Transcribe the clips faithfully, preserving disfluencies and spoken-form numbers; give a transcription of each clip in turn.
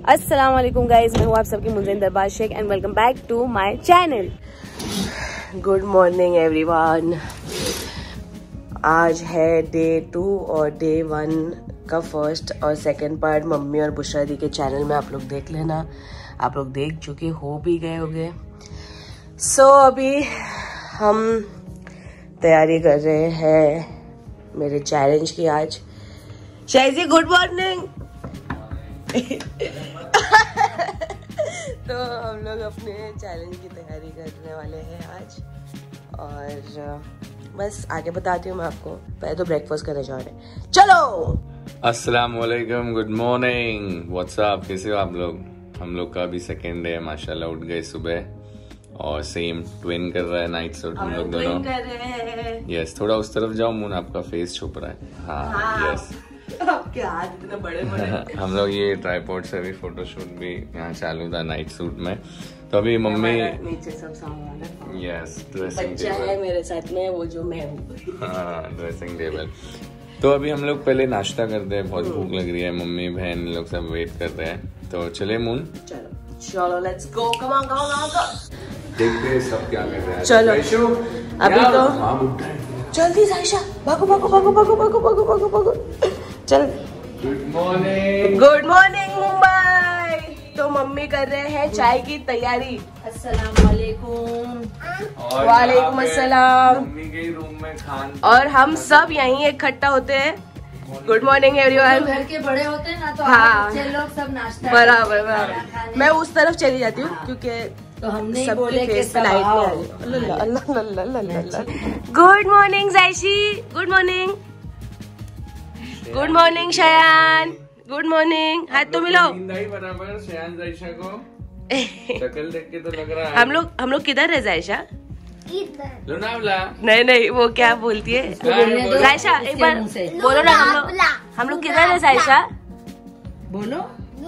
अस्सलाम वालेकुम गाइज, मैं हूँ आप सबकी मुंज़िन दरबार शेख and welcome back to my channel. Good morning everyone. आज है डे टू और डे वन का फर्स्ट और सेकंड पार्ट मम्मी और बुशरा दी के चैनल में आप लोग देख लेना। आप लोग देख चुके हो भी गए होंगे। सो so, अभी हम तैयारी कर रहे हैं मेरे चैलेंज की। आज शायजी गुड मॉर्निंग। तो हम लोग अपने चैलेंज की तैयारी करने वाले हैं आज, और बस आगे बताती हूँ मैं आपको। पहले तो ब्रेकफास्ट करने जा रहे हैं, चलो। अस्सलाम वालेकुम, गुड मॉर्निंग, व्हाट्सअप, कैसे हो आप लोग? हम लोग का अभी सेकेंड डे है, माशाल्लाह उठ गए सुबह और सेम ट्विन कर रहा है नाइट सूट हम लोग दोनों कर रहे हैं। यस, थोड़ा उस तरफ जाओ, मुन आपका फेस छुप रहा है। हाँ यस, आपके हाथ इतने बड़े बड़े। हम लोग ये ट्राइपॉड से भी फोटोशूट भी यहाँ चालू था नाइट सूट में। तो अभी मम्मी नीचे सब सामान है। यस, ड्रेसिंग बच्चा है मेरे साथ में, वो जो मैं हूँ। हाँ, ड्रेसिंग टेबल। तो अभी हम लोग पहले नाश्ता करते हैं, बहुत भूख लग रही है, मम्मी बहन लोग सब वेट कर रहे हैं। तो चले मून, चलो चलो let's go, come on come on go. देखते हैं सब क्या कर रहे हैं। चलो अभी तो जल्दी साइशा, भागो भागो भागो भागो भागो भागो भागो भागो चल। Good morning, good morning Mumbai. तो मम्मी कर रहे हैं चाय की तैयारी। अस्सलाम वालेकुम। वालेकुम अस्सलाम। मम्मी के रूम में खान और हम सब यहीं इकट्ठा होते हैं। Good morning everyone. घर के बड़े होते हैं ना, तो हाँ, बच्चे लोग सब नाश्ता बराबर बराबर। मैं उस तरफ चली जाती हूँ क्योंकि तो हमने सबके फेस पे लाइट नहीं आ रही। गुड मॉर्निंग जायशी, good morning. Good morning Shayan, good morning. हाथ तो मिलाओ। बराबर शयान जायशा को शक्ल देख के तो लग रहा है हम लोग हम लोग किधर है जायशा? लोनावला। नहीं नहीं, वो क्या बोलती है जायशा, एक बार बोलो ना। हम लोग हम लोग किधर है जायशा? बोलो।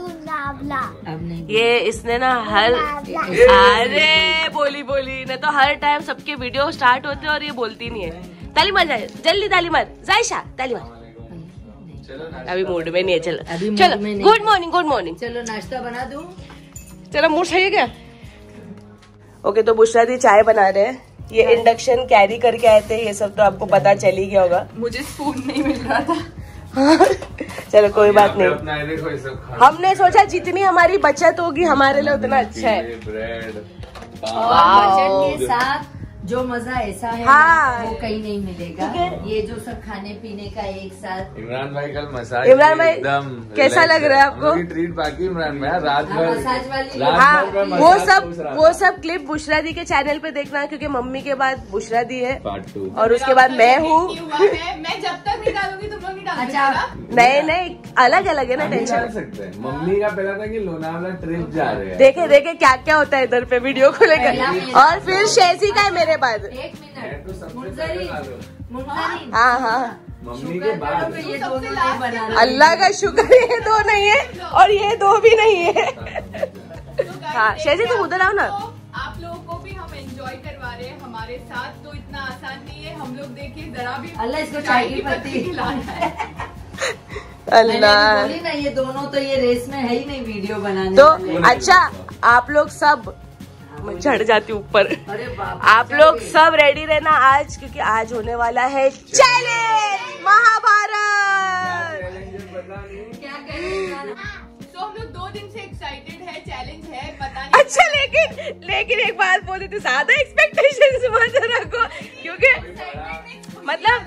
ये इसने ना हर अरे बोली बोली ने तो हर टाइम सबके वीडियो स्टार्ट होते हैं और ये बोलती नहीं है। ताली मार जाए जल्दी, ताली मार जायशा, ताली मार। अभी मूड में नहीं है, चलो चलो। Good morning, good morning. चलो नाश्ता बना दूं। चलो मूड सही है क्या? ओके, तो बुशरा दी चाय बना रहे हैं। ये इंडक्शन कैरी करके आए थे, ये सब तो आपको पता चल ही गया होगा। मुझे स्पून नहीं मिल रहा था। चलो कोई बात नहीं, हमने सोचा जितनी हमारी बचत होगी हमारे लिए उतना अच्छा है। और बचत के साथ जो मजा ऐसा है हाँ, वो कहीं नहीं मिलेगा। ये जो सब खाने पीने का एक साथ। इमरान भाई कल मसाज, इमरान भाई एकदम कैसा लग रहा है आपको? ट्रीट बाकी इमरान भाई रात भर मसाज वाली। हाँ, वो सब वो सब क्लिप बुशरा दी के चैनल पे देखना, क्योंकि मम्मी के बाद बुशरा दी है पार्ट टू और उसके बाद मैं हूँ। मैं जब तक नहीं डालूंगी तुम लोग नहीं डालोगे। अच्छा, नहीं नहीं, अलग अलग है ना, टेंशन सकते हैं। मम्मी का पहला था कि लोनावला ट्रिप जा रहे हैं। देखे देखे क्या क्या होता है इधर पे वीडियो को लेकर। और फिर शेजी का है मेरे बाद। एक मिनट, तो सबसे मुंजरी, पहले डालो। मुंजरी। हाँ हाँ, मम्मी के बाद ये दोनों नहीं बना रहे। अल्लाह का शुक्र ये दो नहीं है और ये दो भी नहीं है। हाँ शेजी, तुम उधर आओ ना। आप लोगों को भी हम एंजॉय करवा रहे हैं हमारे साथ, तो इतना आसान नहीं है। हम लोग देखिए जरा भी अल्लाह इसको चाय की पत्ती खिलाना है। अल्लाह, बोली ना, ये दोनों तो ये रेस में है ही नहीं वीडियो बनाने तो वाले। अच्छा आप लोग सब, मैं चढ़ जाती हूँ ऊपर। अरे बाप, आप लोग सब रेडी रहना आज, क्योंकि आज होने वाला है चैलेंज महाभारत। क्या करें? तो हम लोग दो दिन से एक्साइटेड है, चैलेंज है, पता नहीं। अच्छा, लेकिन लेकिन एक बात बोली तो ज्यादा एक्सपेक्टेशन मत रखो, क्योंकि मतलब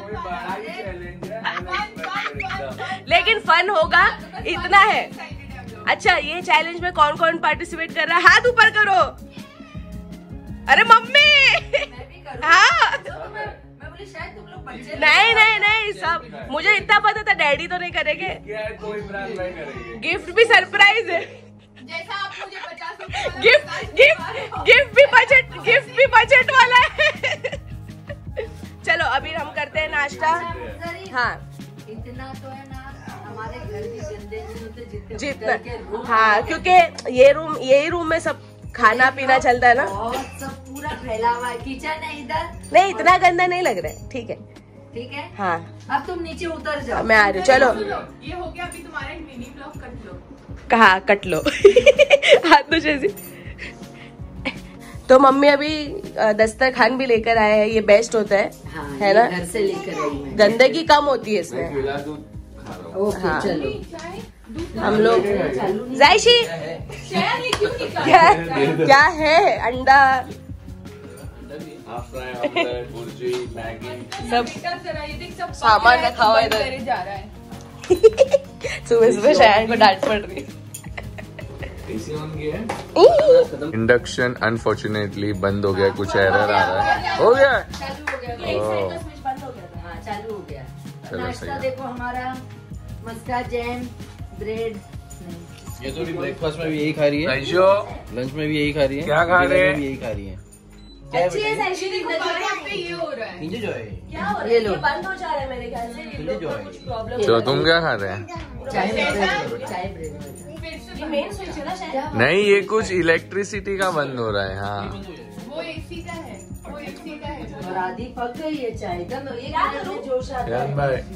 लेकिन फन होगा, इतना है। अच्छा, ये चैलेंज में कौन कौन पार्टिसिपेट कर रहा है? हाथ ऊपर करो। अरे मम्मी, हाँ शायद तुम लोग बच्चे नहीं नहीं नहीं, सब मुझे इतना पता था डैडी तो नहीं करेंगे। गिफ्ट भी सरप्राइज है। जैसा आप मुझे पचास रुपए गिफ्ट गिफ्ट गिफ्ट भी बजट गिफ्ट भी बजट वाला है। चलो अभी हम करते हैं नाश्ता। हाँ इतना तो है ना, हमारे घर भी गंदे नहीं होते जितने जितना। हाँ, क्योंकि ये रूम यही रूम में सब खाना पीना चलता है ना, और सब पूरा फैला हुआ है। किचन है इधर, नहीं इतना गंदा नहीं लग रहा है। ठीक है ठीक है। हाँ अब तुम नीचे उतर जाओ, मैं आ रही हूँ। चलो ये हो गया, अभी तुम्हारा एक मिनी ब्लॉग कर लो। कहा कट लो हाथ तो जैसे। तो मम्मी अभी दस्तरखान भी लेकर आए हैं, ये बेस्ट होता है। हाँ, है ना, घर से लेकर आई मैं। गंदगी कम होती है इसमें। ओके हाँ। चलो हम लोग जायशी क्या, क्या है अंडा सब सामान रखा हुआ इधर जा रहा है। सुबह सुबह शायद को डांट पड़ रही है। इंडक्शन अनफॉर्चुनेटली बंद हो गया, कुछ एरर आ रहा है। हो गया चालू हो गया। नाश्ता देखो हमारा मस्का जैम ब्रेड। ये तो भी ब्रेकफास्ट में भी यही खा रही है, लंच में भी यही खा रही है, क्या खा रहे हैं? यही खा रही है। अच्छी है ये हो रहा है। जो है क्या हो रहा है? ये बंद हो जा रहा है मेरे ख्याल से। जो है कुछ प्रॉब्लम। तो तुम क्या खा रहे हैं? चाय ब्रेड। चाय ब्रेड ये मेन स्विच है ना शायद। नहीं, ये कुछ इलेक्ट्रिसिटी का बंद हो रहा है। हाँ वो एसी का है, वो एसी का है। और आधी पक गई है चाय एकदम। ये क्या करूं? जोश आता है।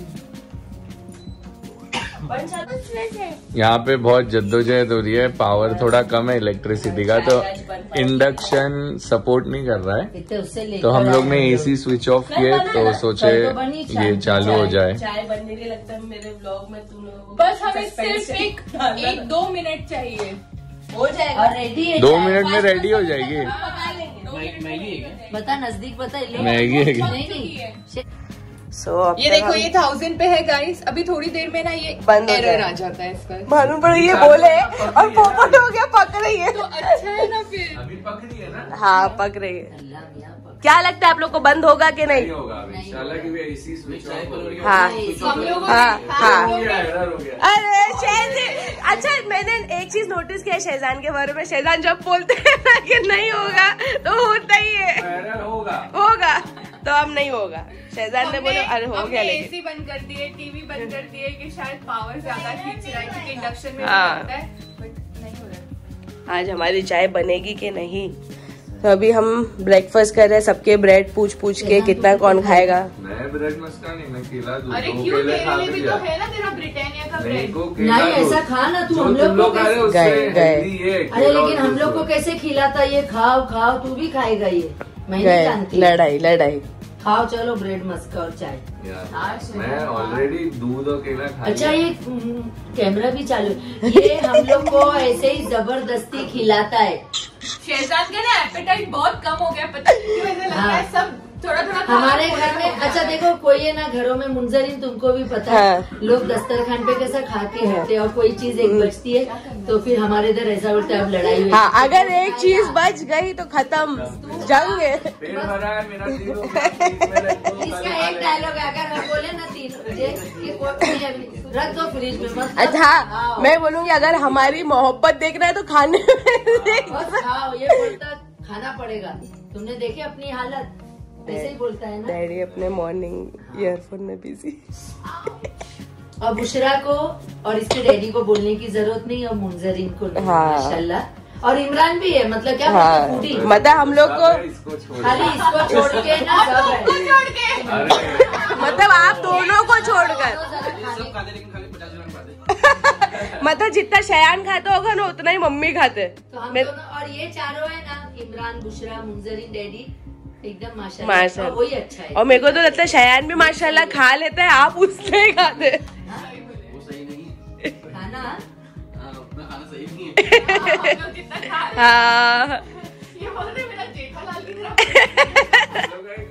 यहाँ पे बहुत जद्दोजहद हो रही है, पावर थोड़ा कम है इलेक्ट्रिसिटी का, तो इंडक्शन सपोर्ट नहीं कर रहा है। तो हम लोग ने एसी स्विच ऑफ किए, तो सोचे ये चालू हो जाए। चाय बनने के लगता है मेरे ब्लॉग में तुम लोग बस हमें सिर्फ एक एक दो मिनट चाहिए, हो जाएगा। और रेडी है, दो मिनट में रेडी हो जाएगी। बता नजदीक बता। मैगी है नहीं नहीं सो so, ये देखो ये थाउजेंड पे है गाइस। अभी थोड़ी देर में ना ये बंद एरर आ जाता है इसका। मालूम पड़ा ये बोले और पोपट हो गया, पक रही है। तो अच्छा है ना फिर। अभी पक रही है ना। हाँ पक रही है। क्या लगता है आप लोग को बंद होगा कि नहीं? हाँ हाँ हाँ। अरे शहजान, अच्छा मैंने एक चीज नोटिस किया शहजान के बारे में। शहजान जब बोलते हैं ना कि नहीं होगा तो होता ही है। होगा तो अब नहीं होगा। शहजान ने बोला अरे हो गया, लेकिन एसी बंद कर दिए, टीवी बंद कर दिए कि शायद पावर ज्यादा खींच रहा है, क्योंकि इंडक्शन में हाँ। होता है, बट नहीं हो रहा। आज हमारी चाय बनेगी कि नहीं। तो अभी हम ब्रेकफास्ट कर रहे हैं, सबके ब्रेड पूछ पूछ के कितना कौन खाएगा। मैं ब्रेड मस्का नहीं, मैं केला दूध। अरे क्यों, तेरे लिए भी तो है ना तेरा ब्रिटानिया का ब्रेड। नहीं ऐसा खा ना तू। हम लोग को कैसे गए गए अरे लेकिन हम लोग को कैसे खिलाता? ये खाओ खाओ, तू भी खाएगा ये? मैं नहीं जानती। लड़ाई लड़ाई खाओ चलो ब्रेड मस्का और चाय। मैं ऑलरेडी दूध और केला खा। अच्छा ये कैमरा भी चालू है। ये हम लोग को ऐसे ही जबरदस्ती खिलाता है। शहजाद के ना एपेटाइट बहुत कम हो गया, पता नहीं क्यों ऐसा लगता है सब थोड़ा थोड़ा हमारे घर में। अच्छा देखो कोई है ना घरों में मुंजरिन, तुमको भी पता है। हाँ। लोग दस्तरखान पे कैसा खा के रहते हैं और कोई चीज एक बचती है तो फिर हमारे इधर ऐसा बोलते है अब लड़ाई हुई। हाँ, अगर एक चीज बच गई तो खत्म जंग है। इसका एक डायलॉग है, अगर हम बोले ना तीन रख दो फ्रिज में मत। अच्छा मैं बोलूंगी अगर हमारी मोहब्बत देखना है तो खाने में खाओ। ये बोलता खाना पड़ेगा। तुमने देखे अपनी हालत, ऐसे ही बोलता है ना। डैडी अपने मॉर्निंग ईयरफोन में बिजी। और बुशरा को और इसके डैडी को बोलने की जरूरत नहीं, और मुंजरिन को नहीं। हाँ। माशाल्लाह। और इमरान भी है, मतलब क्या हाँ। मतलब हम लोग को खाली इसको छोड़ के ना सब है। मतलब आप दोनों को छोड़कर मतलब जितना शयान खाता होगा ना उतना ही मम्मी खाते। तो हम मैं... दोनों और ये चारों है ना, इमरान बुशरा मुंजरिन डैडी एकदम माशाल्लाह। माशाल्लाह वही अच्छा है। और मेरे को तो लगता है शयान भी माशाल्लाह खा लेता है, आप उससे ही खाते। वो सही नहीं खाना अपना खाना सही नहीं है। हाँ ये बोल रहे मेरा जेठालाल की तरह।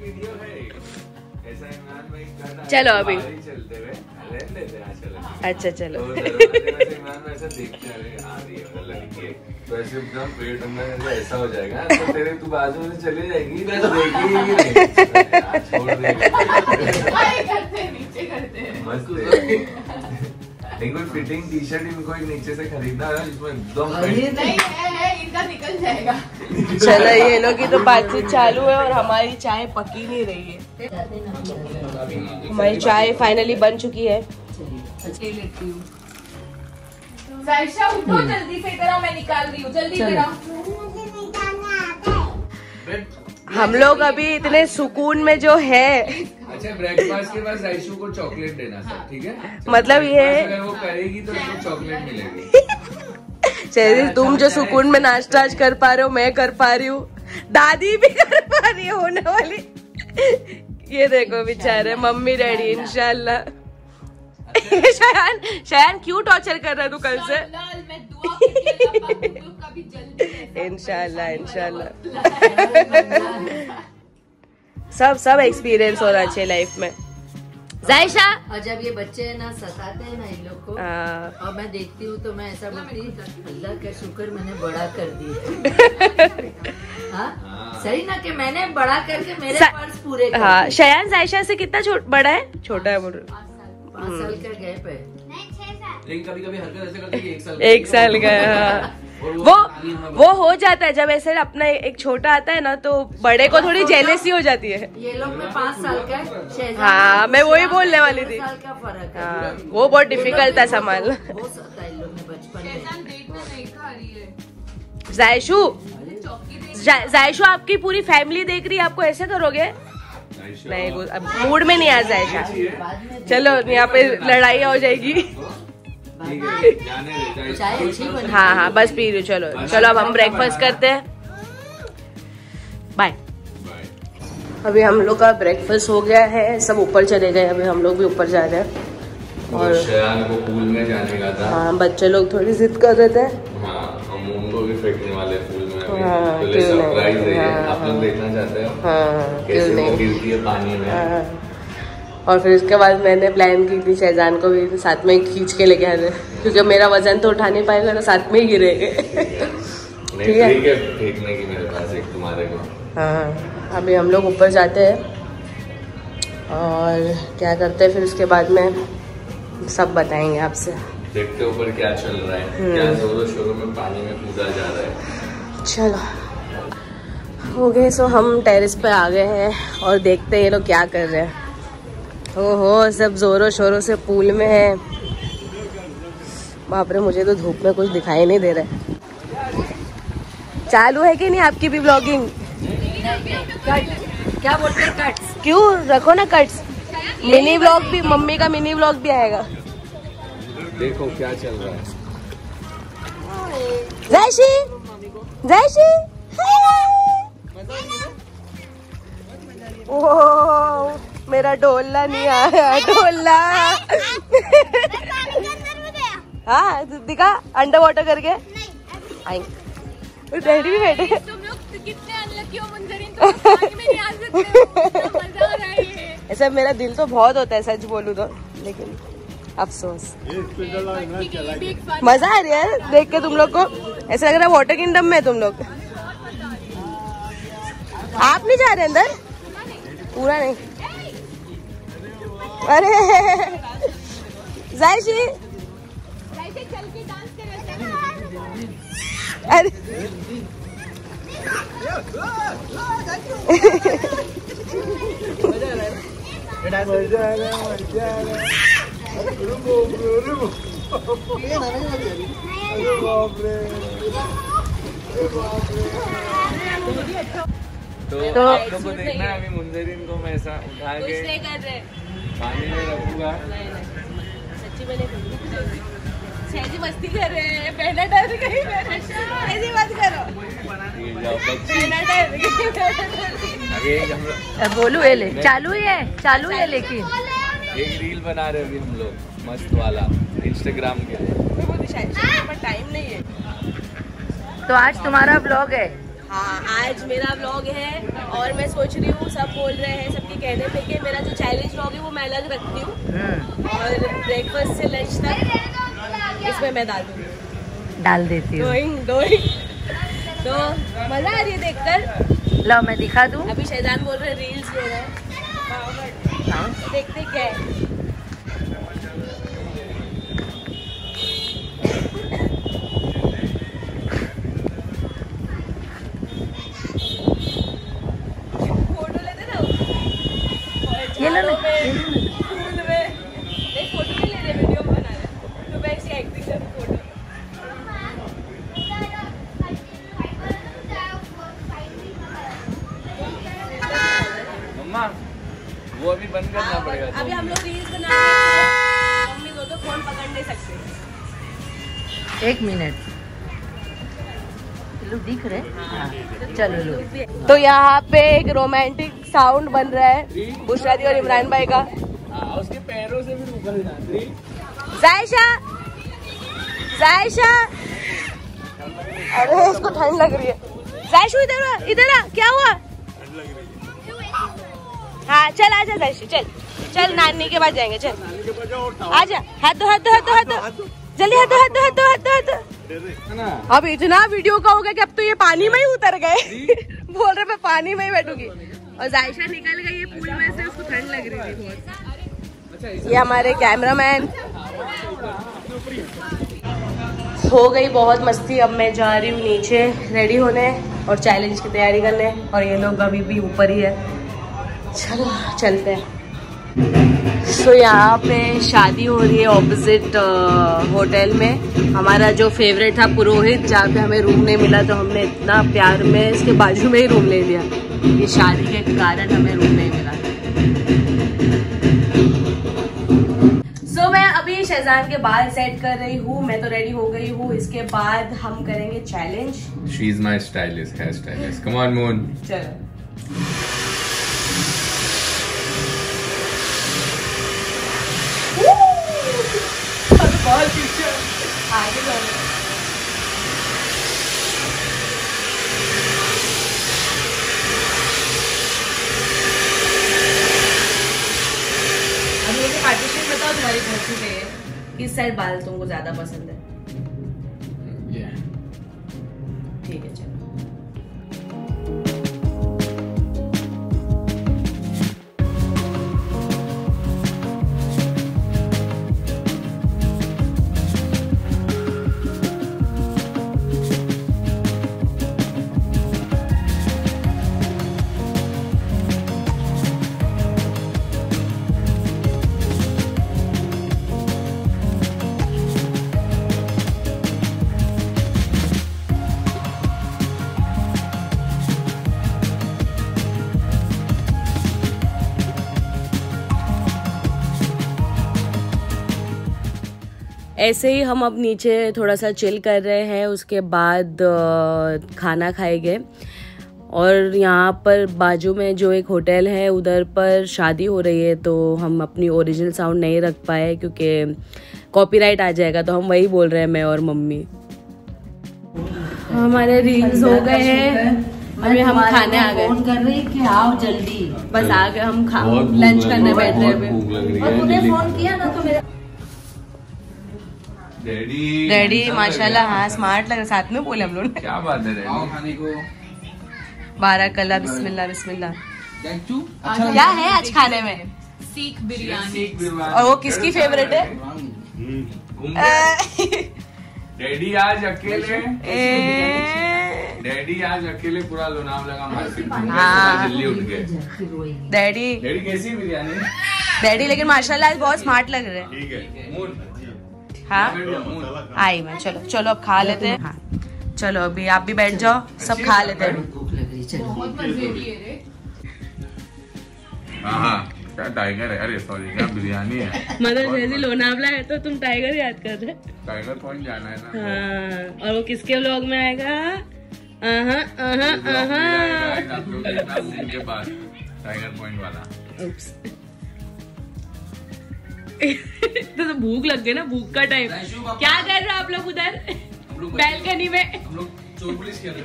चलो अभी चलते हुए अच्छा चलो ऐसा देखते आ रही है लड़की है तो ऐसे एकदम पेट अंदर ऐसा हो जाएगा तो तेरे तू बाजू में चली जाएगी मैं तो देखी छोड़ करते नीचे करते हैं मस्त। कोई फिटिंग टी शर्ट इनको एक नीचे से खरीदना है जिसमें एकदम नहीं है, है इनका निकल जाएगा। चलो ये लोग की तो बातचीत चालू है और हमारी चाय पकी नहीं रही है। हमारी चाय फाइनली बन चुकी है। लेती हूँ। जायशा उठो जल्दी से, इधर आओ मैं निकाल रही हूँ, जल्दी इधर आओ। हम लोग अभी इतने सुकून में जो है। अच्छा ब्रेकफास्ट के बाद जायशु को चॉकलेट देना सर, ठीक है? मतलब ये अगर वो करेगी तो उसको चॉकलेट मिलेगी। शेरिल तुम जो सुकून में नाश्ता आज कर पा रहे हो मैं कर पा रही हूँ, दादी भी कर पा रही है होने वाली। ये देखो बेचारे मम्मी डैडी इंशाल्लाह। शयान शयान क्यों टॉर्चर कर रहा है तू कल से? इंशाल्लाह इंशाल्लाह सब सब एक्सपीरियंस होना चाहिए लाइफ में। जायशा और जब ये बच्चे ना सताते हैं ना इन लोग को और मैं देखती हूँ तो मैं ऐसा बोलती अल्लाह का शुक्र मैंने बड़ा कर दिया। हाँ सही ना कि मैंने बड़ा करके मेरे फर्ज पूरे कर। हाँ शयान जायशा से कितना बड़ा है? छोटा है बोल रहा। पाँच साल का गैप है। कभी कभी हरकत ऐसे करते कि एक साल एक साल का वो वो हो जाता है जब ऐसे अपना एक छोटा आता है ना तो बड़े को थोड़ी जेलेसी हो जाती है। ये लोग में पाँच साल का है। हाँ मैं वही बोलने वाली थी। साल का फर्क है। हाँ, वो बहुत डिफिकल्ट था संभालना। जायशु जायशु आपकी पूरी फैमिली देख रही है, आपको ऐसे करोगे? नहीं अब मूड में नहीं आ जायशा। चलो यहाँ पे लड़ाई हो जाएगी। हाँ हाँ बस पी रही। चलो चलो अब हम ब्रेकफास्ट करते हैं। बाय। अभी हम लोग का ब्रेकफास्ट हो गया है, सब ऊपर चले गए, अभी हम लोग भी ऊपर जा रहे हैं। और शयान को पूल में जाने का था। हाँ बच्चे लोग थोड़ी जिद कर रहे थे। हाँ हम उनको भी फेंकने वाले पूल में। हाँ, तो सरप्राइज है। हाँ, आप लोग देखना चाहते हो? हाँ, कैसे वो गिरती है पानी में। हाँ, और फिर उसके बाद मैंने प्लान की थी शहजान को भी साथ में खींच के लेके आए, क्योंकि मेरा वजन तो उठा नहीं पाएगा तो साथ में ही गिरेंगे। ठीक है फेंकने की मेरे पास एक तुम्हारे को। हाँ अभी हम लोग ऊपर जाते हैं और क्या करते हैं फिर उसके बाद में सब बताएंगे आपसे। देखते ऊपर क्या चल रहा है, क्या जोरों शोरों में पानी में कूदा जा रहा है। चलो हो गए। सो हम टेरेस पे आ गए हैं और देखते हैं ये लोग क्या कर रहे हैं। ओहो सब जोरों शोरों से पूल में है। बाप रे मुझे तो धूप में कुछ दिखाई नहीं दे रहा है। चालू है कि नहीं आपकी भी ब्लॉगिंग? क्या बोलते हैं कट्स? क्यों रखो ना कट्स। मिनी ब्लॉग भी, मम्मी का मिनी ब्लॉग भी आएगा। देखो क्या चल रहा है। जैशी जैशी ओह मेरा ढोलना नहीं आया। ढोलना हाँ दिखा अंडर वाटर करके आएंगे। डैडी भी बैठे। तुम लोग कितने अनलकी हो मुंजरिन, तुम पानी में नहीं आ सकते हो। मजा आ रहा है। ऐसा मेरा दिल तो बहुत होता है सच बोलूं तो, लेकिन अफसोस। मजा आ रही है देख के तुम लोग को। ऐसा लग रहा है वाटर किंगडम में तुम लोग। आप नहीं जा रहे अंदर? पूरा नहीं। अरे जायशी चल के डांस कर। अरे तो आप लोगों को देखना है अभी मुंजरिन को मैं ऐसा उठा के पानी में रखूंगा। सच्ची में नहीं सहजी मस्ती कर रहे हैं। पहला डर गई मैंने। ऐसी बात करो। पहला डर गई। बोलू ये ले चालू है चालू है लेकिन एक रील बना रहे अभी हम लोग मस्त वाला इंस्टाग्राम के लिए। टाइम नहीं है। तो आज तुम्हारा ब्लॉग है? हाँ आज मेरा व्लॉग है और मैं सोच रही हूँ सब बोल रहे हैं सबके कहने पे कि मेरा जो चैलेंज व्लॉग है वो मैं अलग रखती हूँ और ब्रेकफास्ट से लंच तक इसमें मैं डाल दूँगी। डाल देती हूँ। डोइंग डोइंग तो मजा आ रही है देखकर। लो मैं दिखा दूँ। अभी शहजान बोल रहे रील्स ले रहे हैं, देखते क्या है। ये लो ना। फोटो नहीं ले रहे, वीडियो बना रहे तो मैं ऐसी एक्टिंग करूँ फोटो। मम्मा वो अभी बंद करना पड़ेगा। अभी हम लोग रील्स बना रहे हैं, मम्मी को तो फोन पकड़ नहीं सकते। एक मिनट लो दिख रहे। हाँ चलो लो। तो यहाँ पे एक रोमांटिक साउंड बन रहा है बुशरा दी और इमरान भाई का। उसके पैरों से भी ऊपर जायशा, जायशा, अरे इसको ठंड लग रही है। जायशु इधर आ, इधर आ, क्या हुआ? हाँ चल आजा जायशु, चल चल नानी के पास जाएंगे, चल आजा। हाथ दो हाथ दो हाथ दो हाथ दो, जल्दी हाथ दो हाथ दो हाथ दो हाथ दो हाथ दो। अब इतना वीडियो का हो गया कि अब तो ये पानी में ही उतर गए। बोल रहे मैं पानी में ही बैठूंगी। और जायशा निकल गई है पूल में से, उसको ठंड लग रही थी बहुत। ये हमारे कैमरामैन। हो गई बहुत मस्ती, अब मैं जा रही हूँ नीचे रेडी होने और चैलेंज की तैयारी करने, और ये लोग अभी भी ऊपर ही है। चलो चलते हैं। सो so, यहाँ पे शादी हो रही है ऑपोजिट होटल में। हमारा जो फेवरेट था पुरोहित, जहाँ पे हमें रूम नहीं मिला तो हमने इतना प्यार में इसके बाजू में ही रूम ले लिया। ये शादी के कारण हमें रूम नहीं मिला। सो so, मैं अभी शहजान के बाल सेट कर रही हूँ, मैं तो रेडी हो गई हूँ। इसके बाद हम करेंगे challenge. She is my stylist, hair stylist. Come on Moon. चलो आगे बढ़ो। अब मुझे पार्टीशन बताओ तुम्हारी कौन सी है, किस साइड बाल तुमको ज्यादा पसंद है? ठीक है चलो। ऐसे ही हम अब नीचे थोड़ा सा चिल कर रहे हैं, उसके बाद खाना खाएंगे। और यहाँ पर बाजू में जो एक होटल है उधर पर शादी हो रही है, तो हम अपनी ओरिजिनल साउंड नहीं रख पाए क्योंकि कॉपीराइट आ जाएगा, तो हम वही बोल रहे हैं मैं और मम्मी। हमारे रील्स हो गए हैं, अभी हम खाने आ गए। फोन कर रही कि आओ जल्दी, बस आ गए हम खा लंच करने बैठ रहे हैं। और तूने फोन किया ना तो मेरे डैडी डैडी माशाल्लाह हाँ स्मार्ट लग रहा, साथ में बोले हम लोग। क्या बात है डैडी? खाने को बारह कला बिस्मिल्लाह बिस्मिल्लाह। अच्छा क्या है आज खाने में? सीख बिरयानी। और वो किसकी फेवरेट है? डैडी आज अकेले डैडी आज अकेले पूरा लोनावला का मार्केट हाँ। जल्दी उठ गए। डैडी डैडी कैसी बिरयानी? डैडी लेकिन माशाल्लाह आज बहुत स्मार्ट लग रहे हैं। ठीक है मून। हाँ आई मैं, चलो चलो अब खा लेते हैं। हाँ चलो अभी आप भी बैठ जाओ, सब खा लेते हैं। भूख लग रही, चलो। बहुत मजे की है रे। हाँ हाँ क्या टाइगर है? अरे सॉरी क्या बिरयानी है। मदर जैसी लोनावला है तो तुम टाइगर याद कर रहे। टाइगर पॉइंट जाना है ना। हाँ और वो किसके व्लॉग में आएगा? आहा आहा आहा। के पास टाइगर पॉइंट वाला। Oops. तो, तो भूख लग गई ना, भूख का टाइम। क्या कर रहे हो आप लोग उधर बैल्कनी में? हम लोग चोर पुलिस खेल रहे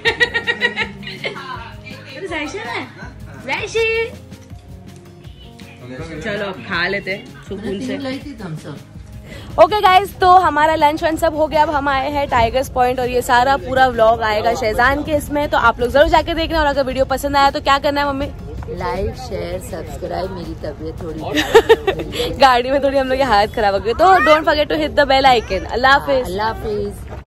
हैं। चलो अब खा लेते सुकून से। ओके गाइज, तो हमारा लंच वन सब हो गया। अब हम आए हैं टाइगर्स पॉइंट और ये सारा पूरा व्लॉग आएगा शहजान के इसमें, तो आप लोग जरूर जाके देखना। और अगर वीडियो पसंद आया तो क्या करना है मम्मी? Like share subscribe. मेरी तबीयत थोड़ी गाड़ी में थोड़ी हम लोग की हालत खराब हो गई, तो don't forget to hit the bell icon. अल्लाह हाफिज। अल्लाह हाफिज।